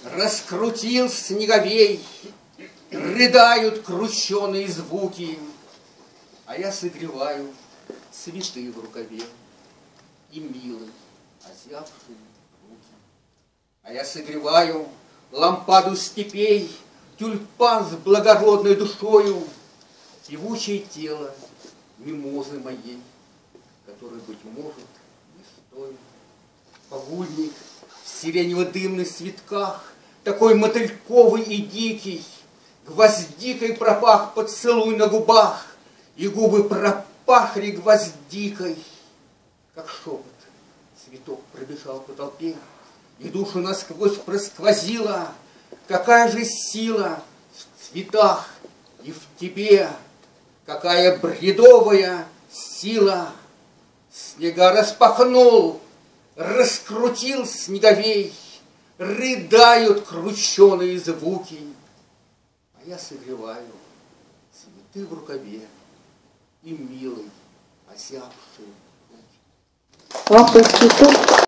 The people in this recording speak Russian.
Раскрутил снеговей, рыдают крученые звуки, а я согреваю цветы в рукаве и милый озябшие руки. А я согреваю лампаду степей, тюльпан с благородной душою, певучее тело мимозы моей, который, быть может, не стоит. Погульник в сиренево-дымных цветках, такой мотыльковый и дикий, гвоздикой пропах поцелуй на губах, и губы пропахли гвоздикой. Как шепот цветок пробежал по толпе, и душу насквозь просквозила. Какая же сила в цветах и в тебе, какая бредовая сила! Снега распахнул, раскрутил снеговей, рыдают крученые звуки, а я согреваю цветы в рукаве и милый озябший руки. Вам